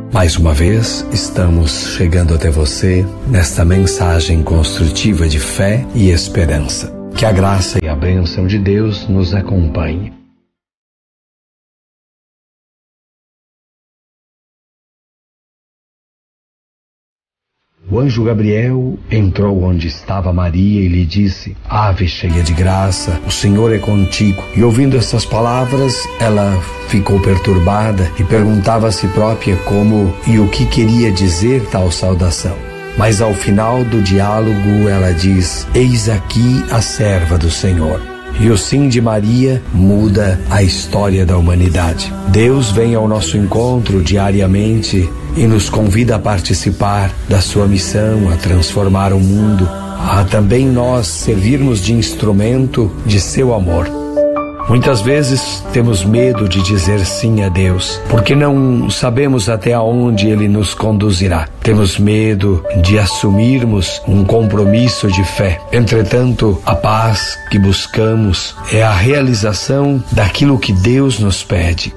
Mais uma vez, estamos chegando até você nesta mensagem construtiva de fé e esperança. Que a graça e a bênção de Deus nos acompanhe. O anjo Gabriel entrou onde estava Maria e lhe disse: Ave cheia de graça, o Senhor é contigo. E ouvindo essas palavras, ela ficou perturbada e perguntava a si própria como e o que queria dizer tal saudação. Mas ao final do diálogo ela diz: Eis aqui a serva do Senhor. E o sim de Maria muda a história da humanidade. Deus vem ao nosso encontro diariamente e nos convida a participar da sua missão, a transformar o mundo, a também nós servirmos de instrumento de seu amor. Muitas vezes temos medo de dizer sim a Deus, porque não sabemos até onde Ele nos conduzirá. Temos medo de assumirmos um compromisso de fé. Entretanto, a paz que buscamos é a realização daquilo que Deus nos pede.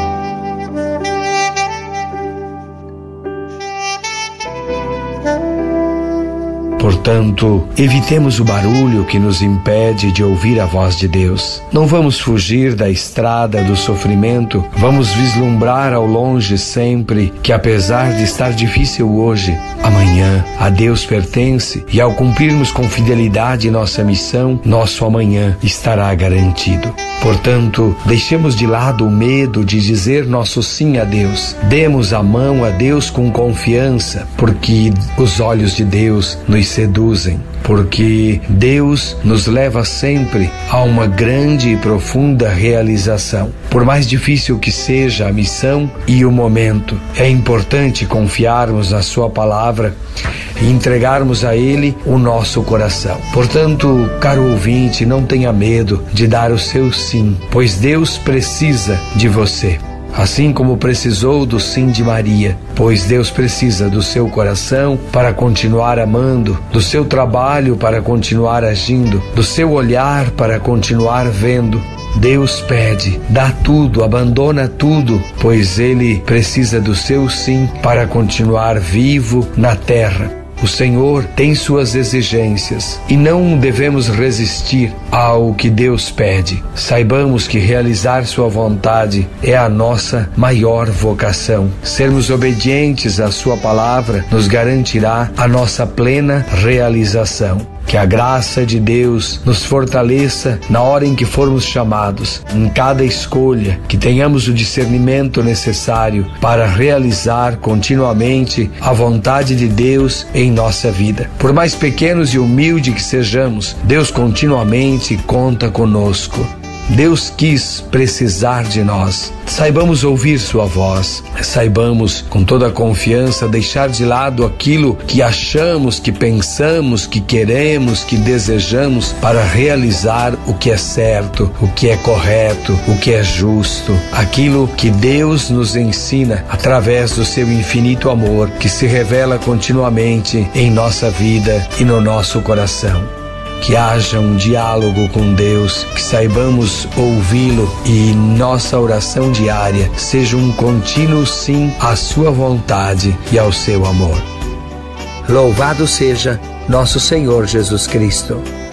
Portanto, evitemos o barulho que nos impede de ouvir a voz de Deus. Não vamos fugir da estrada do sofrimento, vamos vislumbrar ao longe sempre que, apesar de estar difícil hoje, amanhã a Deus pertence e, ao cumprirmos com fidelidade nossa missão, nosso amanhã estará garantido. Portanto, deixemos de lado o medo de dizer nosso sim a Deus. Demos a mão a Deus com confiança, porque os olhos de Deus nos seduzem, porque Deus nos leva sempre a uma grande e profunda realização. Por mais difícil que seja a missão e o momento, é importante confiarmos na Sua palavra e entregarmos a Ele o nosso coração. Portanto, caro ouvinte, não tenha medo de dar o seu sim, pois Deus precisa de você. Assim como precisou do sim de Maria, pois Deus precisa do seu coração para continuar amando, do seu trabalho para continuar agindo, do seu olhar para continuar vendo. Deus pede, dá tudo, abandona tudo, pois Ele precisa do seu sim para continuar vivo na terra. O Senhor tem suas exigências e não devemos resistir ao que Deus pede. Saibamos que realizar sua vontade é a nossa maior vocação. Sermos obedientes à sua palavra nos garantirá a nossa plena realização. Que a graça de Deus nos fortaleça na hora em que formos chamados, em cada escolha, que tenhamos o discernimento necessário para realizar continuamente a vontade de Deus em nossa vida. Por mais pequenos e humildes que sejamos, Deus continuamente conta conosco. Deus quis precisar de nós. Saibamos ouvir sua voz, saibamos com toda a confiança deixar de lado aquilo que achamos, que pensamos, que queremos, que desejamos para realizar o que é certo, o que é correto, o que é justo, aquilo que Deus nos ensina através do seu infinito amor que se revela continuamente em nossa vida e no nosso coração. Que haja um diálogo com Deus, que saibamos ouvi-lo e nossa oração diária seja um contínuo sim à sua vontade e ao seu amor. Louvado seja nosso Senhor Jesus Cristo.